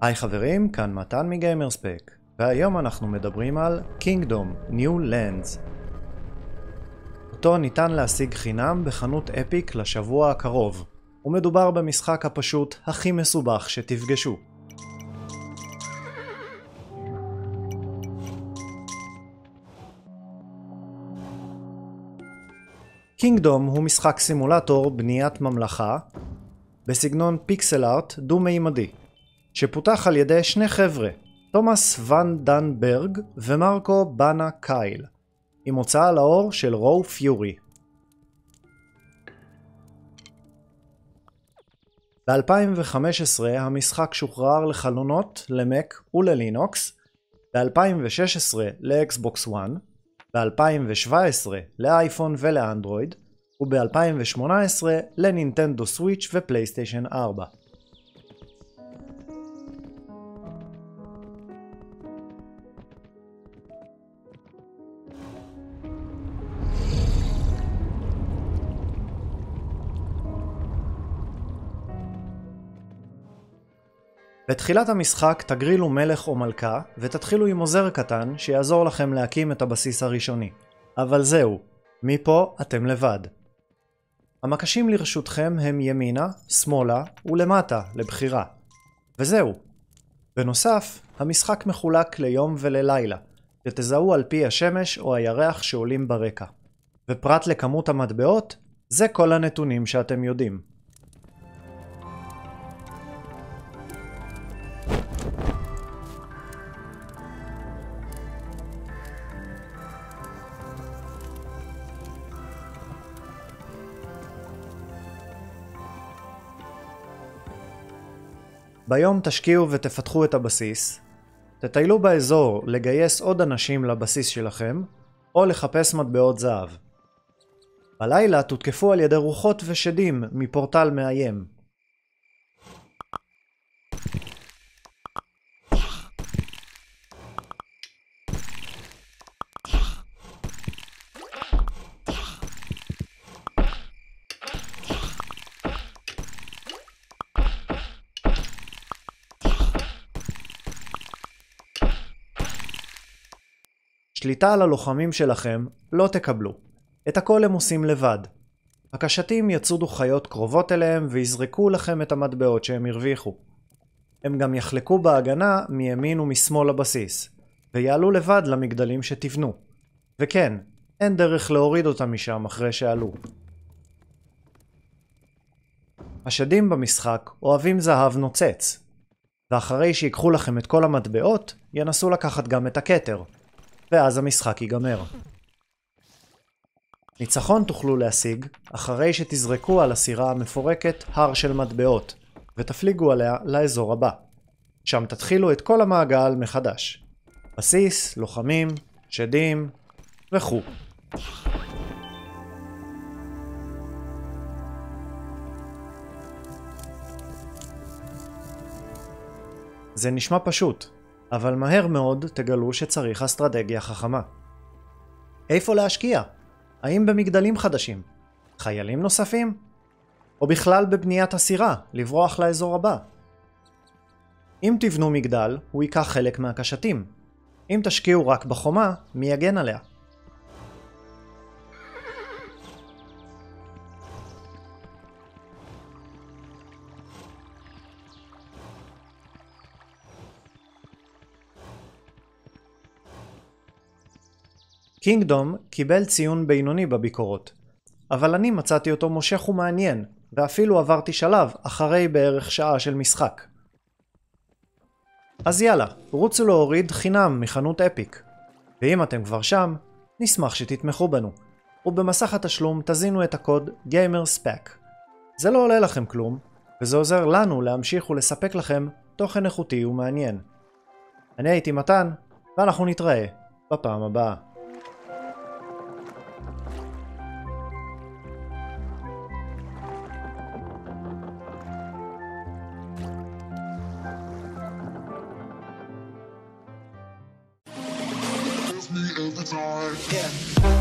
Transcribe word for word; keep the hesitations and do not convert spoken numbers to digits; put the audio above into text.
היי חברים, כאן מתן מגיימרספק, והיום אנחנו מדברים על Kingdom New Lands. אותו ניתן להשיג חינם בחנות אפיק לשבוע הקרוב, ומדובר במשחק הפשוט הכי מסובך שתפגשו. Kingdom הוא משחק סימולטור בניית ממלכה בסגנון פיקסל ארט דו-מימדי, שפותח על ידי שני חבר'ה, תומאס ון דנברג ומרקו בנה קייל, עם הוצאה לאור של רו פיורי. ב-אלפיים וחמש עשרה המשחק שוחרר לחלונות, למק וללינוקס, ב-אלפיים ושש עשרה לאקסבוקס וואן, ב-אלפיים ושבע עשרה לאייפון ולאנדרואיד, וב-אלפיים ושמונה עשרה לנינטנדו סוויץ' ופלייסטיישן ארבע. בתחילת המשחק תגרילו מלך או מלכה ותתחילו עם עוזר קטן שיעזור לכם להקים את הבסיס הראשוני. אבל זהו, מפה אתם לבד. המקשים לרשותכם הם ימינה, שמאלה ולמטה לבחירה. וזהו. בנוסף, המשחק מחולק ליום וללילה, שתזהו על פי השמש או הירח שעולים ברקע. ופרט לכמות המטבעות, זה כל הנתונים שאתם יודעים. ביום תשקיעו ותפתחו את הבסיס, תטיילו באזור לגייס עוד אנשים לבסיס שלכם, או לחפש מטבעות זהב. בלילה תותקפו על ידי רוחות ושדים מפורטל מאיים. שליטה על הלוחמים שלכם לא תקבלו. את הכל הם עושים לבד. הקשתים יצודו חיות קרובות אליהם ויזרקו לכם את המטבעות שהם הרוויחו. הם גם יחלקו בהגנה מימין ומשמאל לבסיס, ויעלו לבד למגדלים שתבנו. וכן, אין דרך להוריד אותם משם אחרי שעלו. השדים במשחק אוהבים זהב נוצץ, ואחרי שיקחו לכם את כל המטבעות, ינסו לקחת גם את הכתר. ואז המשחק ייגמר. ניצחון תוכלו להשיג אחרי שתזרקו על הסירה המפורקת הר של מטבעות ותפליגו עליה לאזור הבא. שם תתחילו את כל המעגל מחדש. בסיס, לוחמים, שדים וכו'. זה נשמע פשוט, אבל מהר מאוד תגלו שצריך אסטרטגיה חכמה. איפה להשקיע? האם במגדלים חדשים? חיילים נוספים? או בכלל בבניית הסירה, לברוח לאזור הבא? אם תבנו מגדל, הוא ייקח חלק מהקשתים. אם תשקיעו רק בחומה, מי יגן עליה? Kingdom קיבל ציון בינוני בביקורות, אבל אני מצאתי אותו מושך ומעניין, ואפילו עברתי שלב אחרי בערך שעה של משחק. אז יאללה, רוצו להוריד חינם מחנות אפיק. ואם אתם כבר שם, נשמח שתתמכו בנו. ובמסך התשלום תזינו את הקוד GamersPack. זה לא עולה לכם כלום, וזה עוזר לנו להמשיך ולספק לכם תוכן איכותי ומעניין. אני הייתי מתן, ואנחנו נתראה בפעם הבאה. Me every time. Yeah.